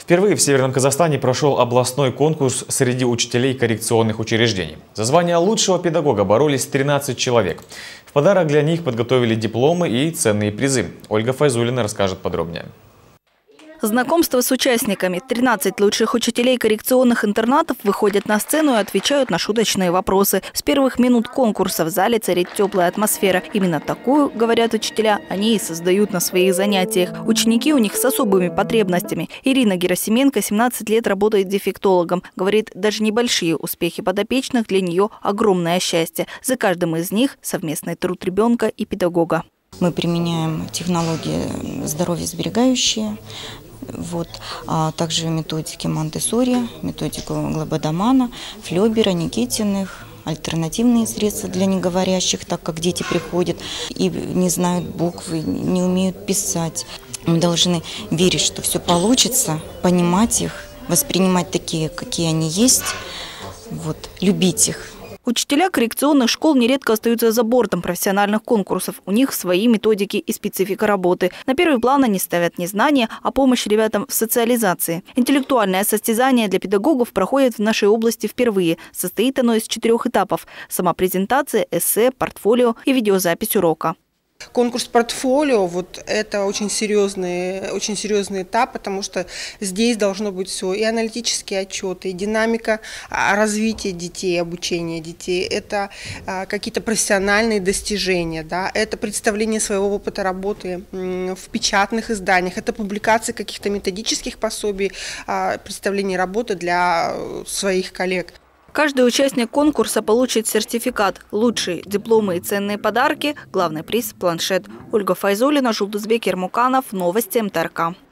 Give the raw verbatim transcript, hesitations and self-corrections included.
Впервые в Северном Казахстане прошел областной конкурс среди учителей коррекционных учреждений. За звание лучшего педагога боролись тринадцать человек. В подарок для них подготовили дипломы и ценные призы. Ольга Файзулина расскажет подробнее. Знакомство с участниками. тринадцать лучших учителей коррекционных интернатов выходят на сцену и отвечают на шуточные вопросы. С первых минут конкурса в зале царит теплая атмосфера. Именно такую, говорят учителя, они и создают на своих занятиях. Ученики у них с особыми потребностями. Ирина Герасименко семнадцать лет работает дефектологом. Говорит, даже небольшие успехи подопечных для нее огромное счастье. За каждым из них совместный труд ребенка и педагога. Мы применяем технологии здоровьесберегающие. Вот, а также методики Монтессори, методику Глободомана, Флёбера, Никитиных, альтернативные средства для неговорящих, так как дети приходят и не знают буквы, не умеют писать. Мы должны верить, что все получится, понимать их, воспринимать такие, какие они есть, вот, любить их. Учителя коррекционных школ нередко остаются за бортом профессиональных конкурсов. У них свои методики и специфика работы. На первый план они ставят не знания, а помощь ребятам в социализации. Интеллектуальное состязание для педагогов проходит в нашей области впервые. Состоит оно из четырех этапов. Сама презентация, эссе, портфолио и видеозапись урока. Конкурс портфолио, вот это очень серьезный, очень серьезный этап, потому что здесь должно быть все, и аналитические отчеты, и динамика развития детей, обучения детей, это а, какие-то профессиональные достижения, да, это представление своего опыта работы в печатных изданиях, это публикация каких-то методических пособий, а, представление работы для своих коллег. Каждый участник конкурса получит сертификат, лучшие дипломы и ценные подарки, главный приз – планшет. Ольга Файзулина, Жулдызбек Ермуканов, новости МТРК.